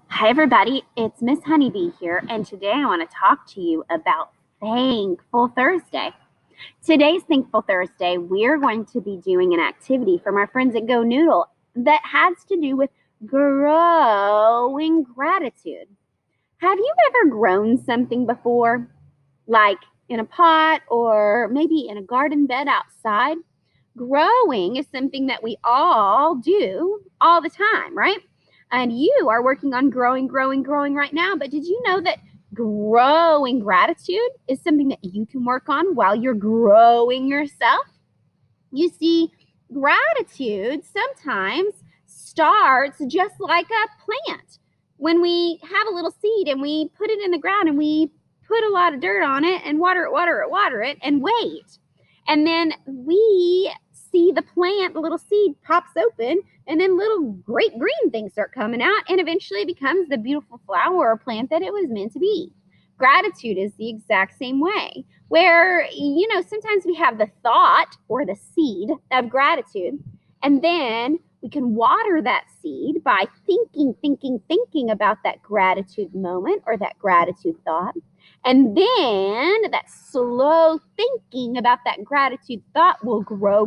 Hi, everybody. It's Miss Honeybee here, and today I want to talk to you about Thankful Thursday. Today's Thankful Thursday, we're going to be doing an activity from our friends at Go Noodle that has to do with growing gratitude. Have you ever grown something before, like in a pot or maybe in a garden bed outside? Growing is something that we all do all the time, right? And you are working on growing right now. But did you know that growing gratitude is something that you can work on while you're growing yourself? You see, gratitude sometimes starts just like a plant. When we have a little seed and we put it in the ground and we put a lot of dirt on it and water it and wait. And then we see the plant, the little seed pops open, and then little great green things start coming out, and eventually it becomes the beautiful flower or plant that it was meant to be. Gratitude is the exact same way, where, sometimes we have the thought or the seed of gratitude, and then we can water that seed by thinking about that gratitude moment or that gratitude thought. And then that slow thinking about that gratitude thought will grow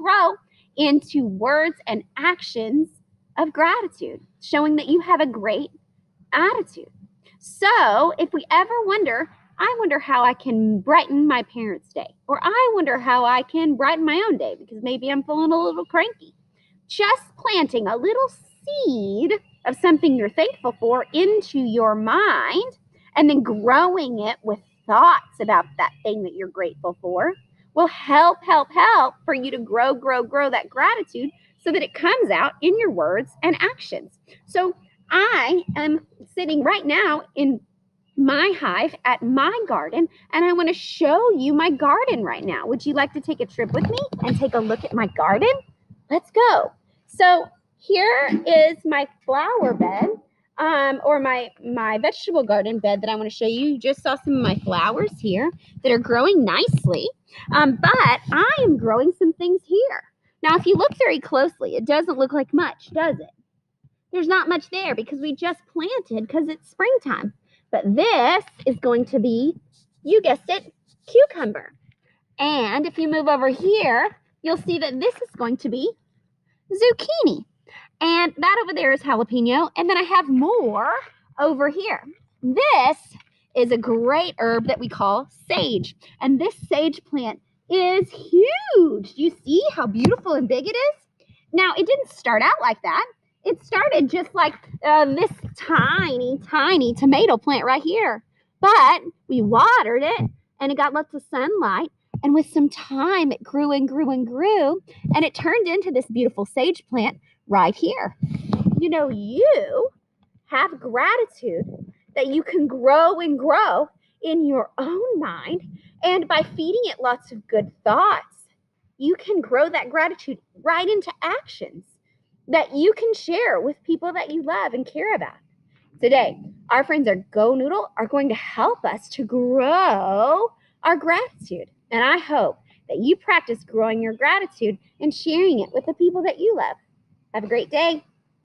into words and actions of gratitude, showing that you have a great attitude. So if we ever I wonder how I can brighten my parents' day, or I wonder how I can brighten my own day because maybe I'm feeling a little cranky. Just planting a little seed of something you're thankful for into your mind and then growing it with thoughts about that thing that you're grateful for will help for you to grow that gratitude so that it comes out in your words and actions. So I am sitting right now in my hive at my garden, and I want to show you my garden right now. Would you like to take a trip with me and take a look at my garden? Let's go. So here is my flower bed, or my vegetable garden bed that I want to show you. You just saw some of my flowers here that are growing nicely, but I am growing some things here. Now, if you look very closely, it doesn't look like much, does it? There's not much there because we just planted because it's springtime. But this is going to be, you guessed it, cucumber. And if you move over here, you'll see that this is going to be zucchini. And that over there is jalapeno. And then I have more over here. This is a great herb that we call sage. And this sage plant is huge. Do you see how beautiful and big it is? Now, it didn't start out like that. It started just like this tiny tomato plant right here. But we watered it, and it got lots of sunlight. And with some time, it grew and grew. And it turned into this beautiful sage plant right here. You have gratitude that you can grow in your own mind. And by feeding it lots of good thoughts, you can grow that gratitude right into actions that you can share with people that you love and care about. Today, our friends at Go Noodle are going to help us to grow our gratitude. And I hope that you practice growing your gratitude and sharing it with the people that you love. Have a great day.